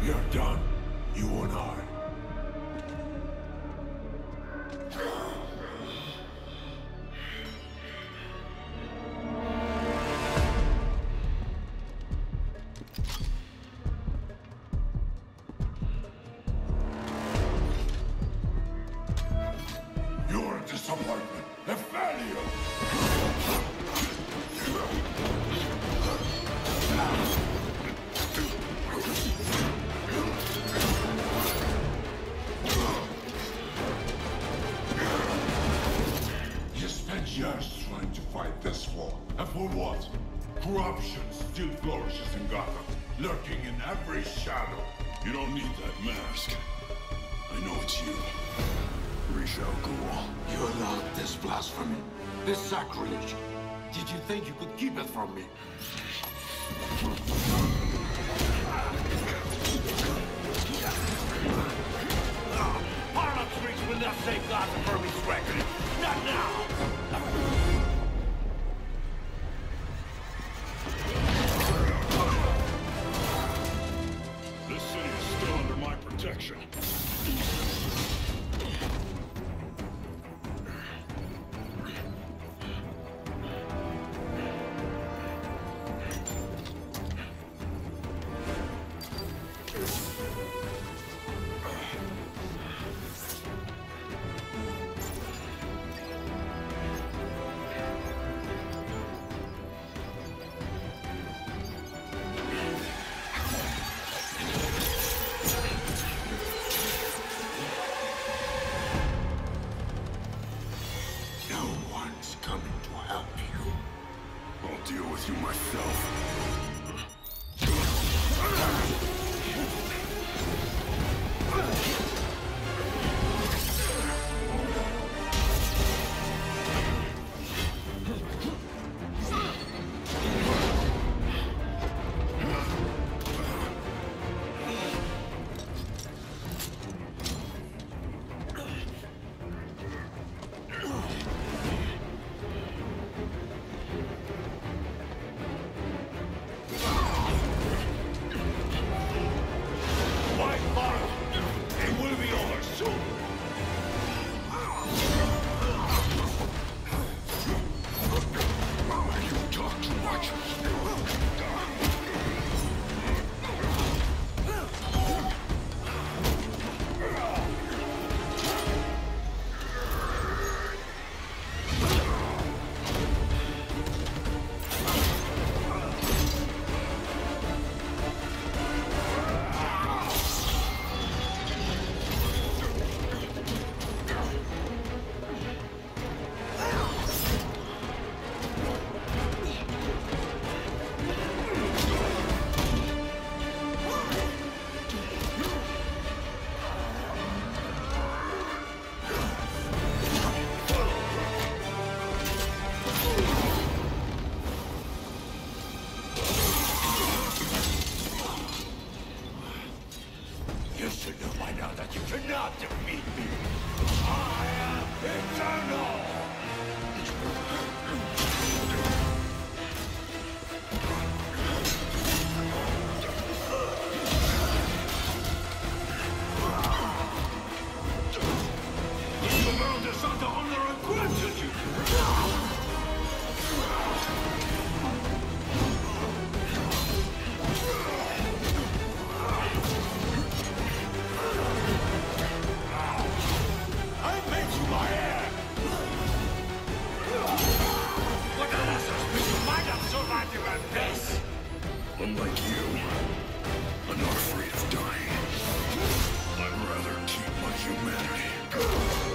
are done, you and I. You're a disappointment, a failure! You spent years trying to fight this war, and for what? Corruption still flourishes in Gotham, lurking in every shadow. You don't need that mask. I know it's you. Ra's al Ghul. You allowed this blasphemy, this sacrilege. Did you think you could keep it from me? Harlem Streets will not save Gotham from his record. Not now! This city is still under my protection. No one's coming to help you. I'll deal with you myself. Fight hard! It will be over soon! You talk too much. You should know by now that you cannot defeat me! I am eternal! The world is under honor and gratitude! I made you my heir! What a lesser species might have survived your this! Unlike you, I'm not afraid of dying. I'd rather keep my humanity.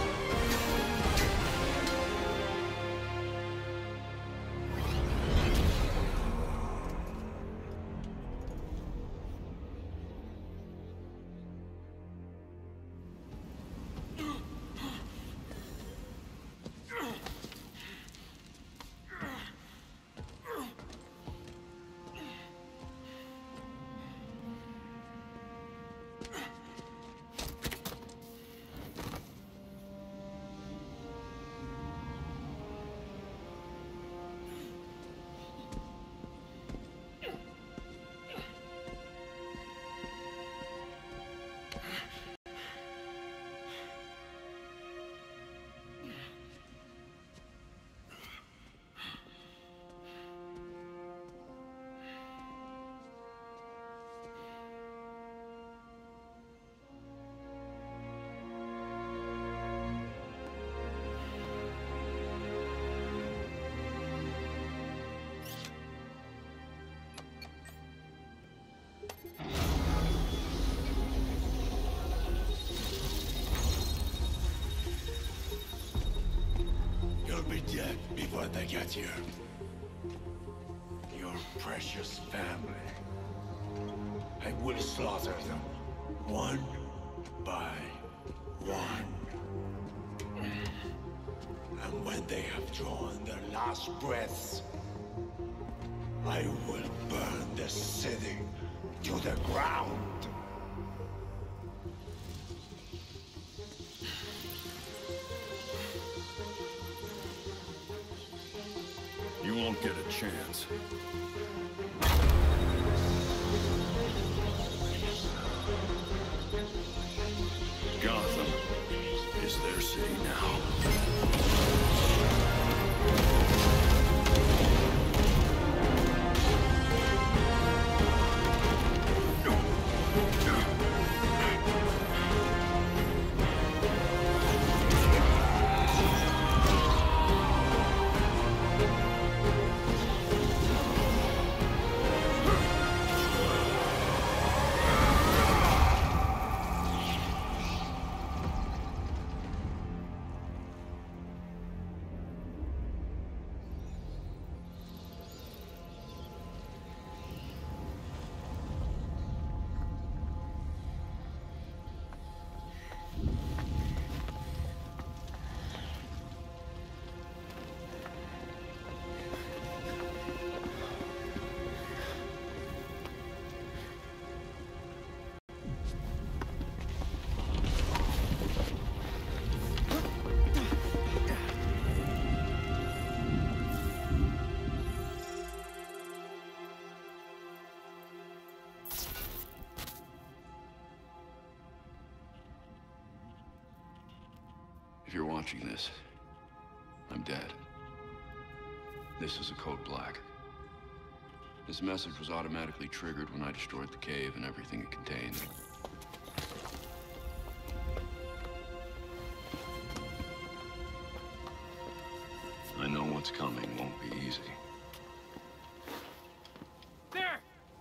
when they get here. Your precious family. I will slaughter them, one by one. And when they have drawn their last breaths, I will burn the city to the ground. You won't get a chance. Gotham is their city now. If you're watching this, I'm dead. This is a code black. This message was automatically triggered when I destroyed the cave and everything it contained. I know what's coming won't be easy. There!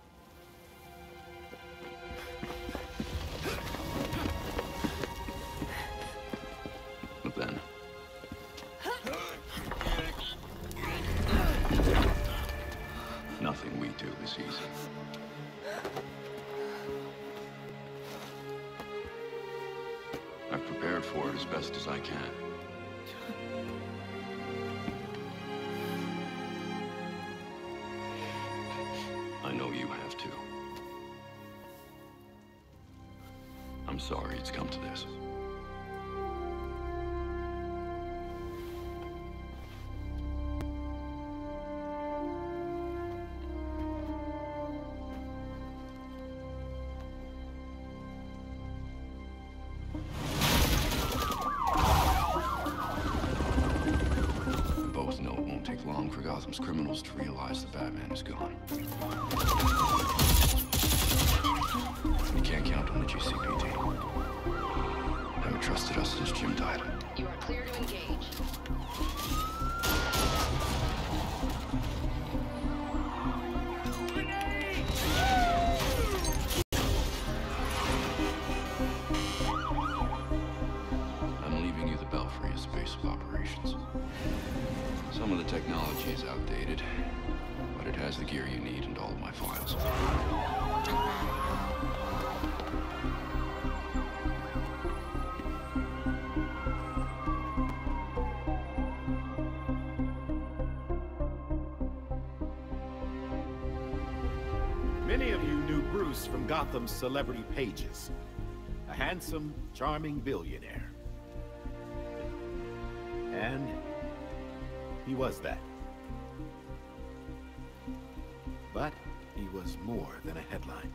But then... nothing we do is easy. I've prepared for it as best as I can. I know you have too. I'm sorry it's come to this. We both know it won't take long for Gotham's criminals to realize the Batman is gone. We can't count on the GCPD. Haven't trusted us since Jim died. You are clear to engage. I'm leaving you the Belfry as base of operations. Some of the technology is outdated, but it has the gear you need and all of my files. Many of you knew Bruce from Gotham's celebrity pages. A handsome, charming billionaire. And he was that. But he was more than a headline.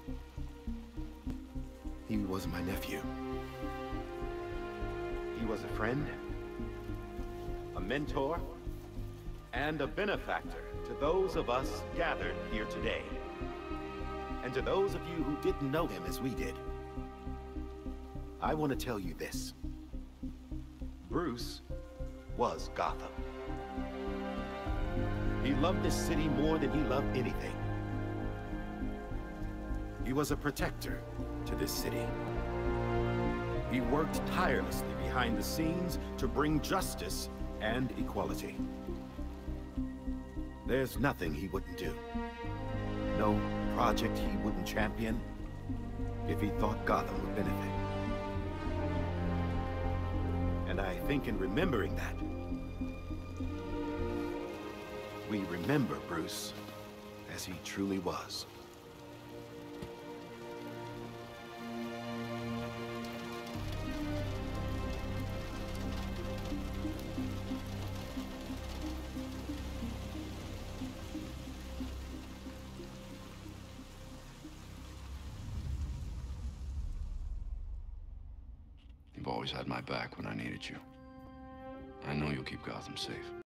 He was my nephew. He was a friend, a mentor, and a benefactor to those of us gathered here today. And to those of you who didn't know him as we did, I want to tell you this. Bruce was Gotham. He loved this city more than he loved anything. He was a protector to this city. He worked tirelessly behind the scenes to bring justice and equality. There's nothing he wouldn't do. No project he wouldn't champion if he thought Gotham would benefit. And I think in remembering that, we remember Bruce as he truly was. You've always had my back when I needed you. I know you'll keep Gotham safe.